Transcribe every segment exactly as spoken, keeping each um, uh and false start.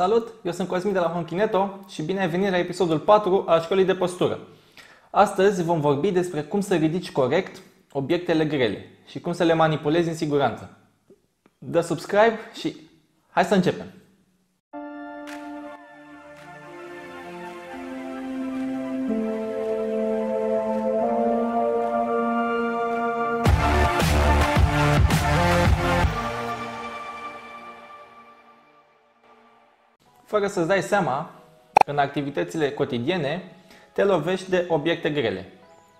Salut, eu sunt Cosmin de la Honkineto și bine ai venit la episodul patru al școlii de postură. Astăzi vom vorbi despre cum să ridici corect obiectele grele și cum să le manipulezi în siguranță. Dă subscribe și hai să începem! Fără să-ți dai seama, în activitățile cotidiene, te lovești de obiecte grele.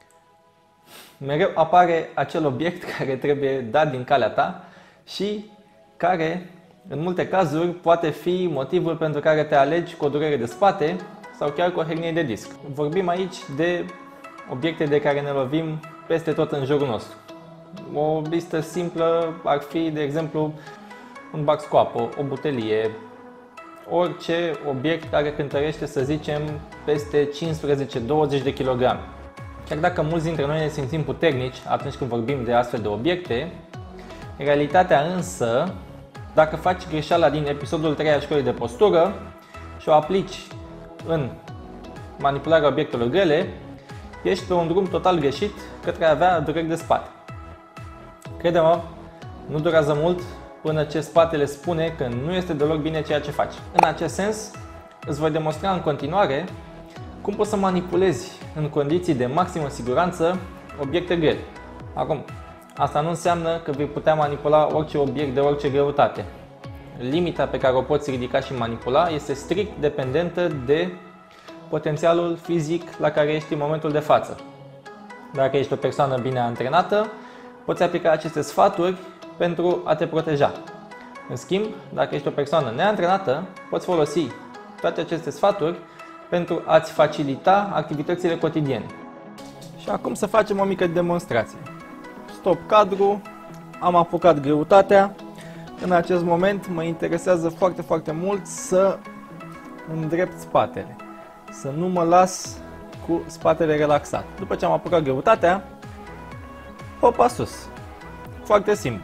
Mereu apare acel obiect care trebuie dat din calea ta și care, în multe cazuri, poate fi motivul pentru care te alegi cu o durere de spate sau chiar cu o hernie de disc. Vorbim aici de obiecte de care ne lovim peste tot în jurul nostru. O listă simplă ar fi, de exemplu, un bac cu apă, o butelie, orice obiect care cântărește, să zicem, peste cincisprezece douăzeci de kilograme. Chiar dacă mulți dintre noi ne simțim puternici atunci când vorbim de astfel de obiecte, realitatea însă, dacă faci greșeala din episodul trei al școlii de postură și o aplici în manipularea obiectelor grele, ești pe un drum total greșit către a avea dureri de spate. Crede-mă, nu durează mult până ce spatele spune că nu este deloc bine ceea ce faci. În acest sens, îți voi demonstra în continuare cum poți să manipulezi în condiții de maximă siguranță obiecte grele. Acum, asta nu înseamnă că vei putea manipula orice obiect de orice greutate. Limita pe care o poți ridica și manipula este strict dependentă de potențialul fizic la care ești în momentul de față. Dacă ești o persoană bine antrenată, poți aplica aceste sfaturi pentru a te proteja. În schimb, dacă ești o persoană neantrenată, poți folosi toate aceste sfaturi pentru a-ți facilita activitățile cotidiene. Și acum să facem o mică demonstrație. Stop cadru, am apucat greutatea. În acest moment mă interesează foarte, foarte mult să îndrept spatele. Să nu mă las cu spatele relaxat. După ce am apucat greutatea, hopa sus. Foarte simplu.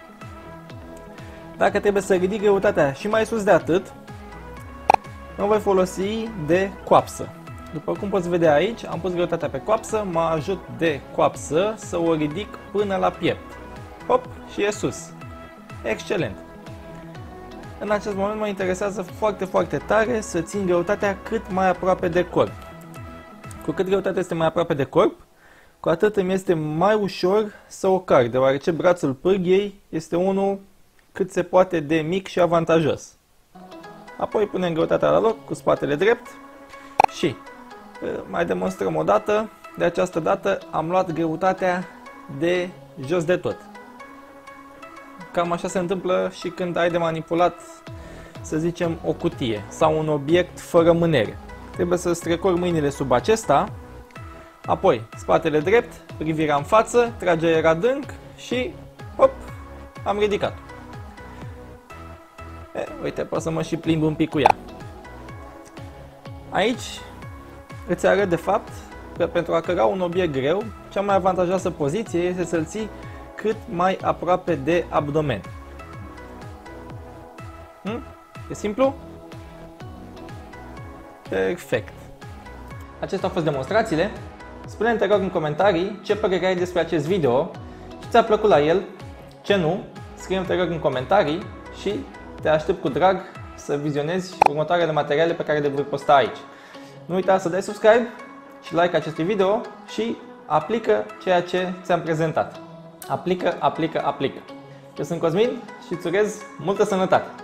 Dacă trebuie să ridic greutatea și mai sus de atât, mă voi folosi de coapsă. După cum poți vedea aici, am pus greutatea pe coapsă, mă ajut de coapsă să o ridic până la piept. Hop, și e sus. Excelent! În acest moment mă interesează foarte, foarte tare să țin greutatea cât mai aproape de corp. Cu cât greutatea este mai aproape de corp, cu atât îmi este mai ușor să o carc, deoarece brațul pârghiei este unul cât se poate de mic și avantajos. Apoi punem greutatea la loc cu spatele drept și mai demonstrăm o dată. De această dată am luat greutatea de jos de tot. Cam așa se întâmplă și când ai de manipulat, să zicem, o cutie sau un obiect fără mânere. Trebuie să strecori mâinile sub acesta, apoi spatele drept, privirea în față, trage aer adânc și hop, am ridicat. E, uite, pot să mă și plimb un pic cu ea. Aici îți arăt de fapt că pentru a căra un obiect greu, cea mai avantajoasă poziție este să-l ții cât mai aproape de abdomen. Hm? E simplu? Perfect. Acestea au fost demonstrațiile. Spune-mi, te rog, în comentarii ce părere ai despre acest video, ce ți-a plăcut la el, ce nu. Scrie-mi, te rog, în comentarii și te aștept cu drag să vizionezi următoarele materiale pe care le voi posta aici. Nu uita să dai subscribe și like acestui video și aplică ceea ce ți-am prezentat. Aplică, aplică, aplică. Eu sunt Cosmin și îți urez multă sănătate!